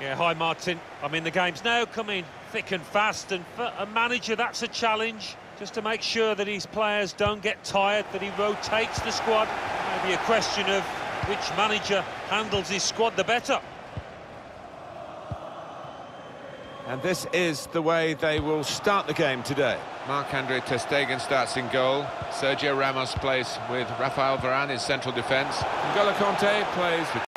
Yeah, hi Martin. I mean, the game's now coming thick and fast, and for a manager, that's a challenge, just to make sure that his players don't get tired, that he rotates the squad. Maybe a question of which manager handles his squad the better. And this is the way they will start the game today. Marc-Andre ter Stegen starts in goal. Sergio Ramos plays with Rafael Varane in central defence. N'Golo Kanté plays with